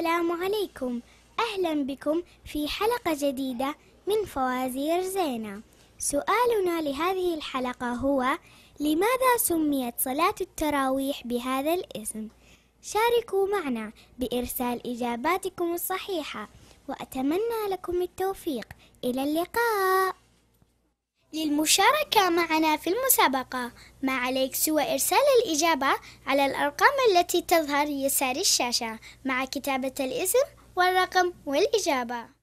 السلام عليكم، أهلا بكم في حلقة جديدة من فوازير زينة. سؤالنا لهذه الحلقة هو: لماذا سميت صلاة التراويح بهذا الاسم؟ شاركوا معنا بإرسال إجاباتكم الصحيحة، وأتمنى لكم التوفيق. إلى اللقاء. للمشاركة معنا في المسابقة ما عليك سوى إرسال الإجابة على الأرقام التي تظهر يسار الشاشة مع كتابة الاسم والرقم والإجابة.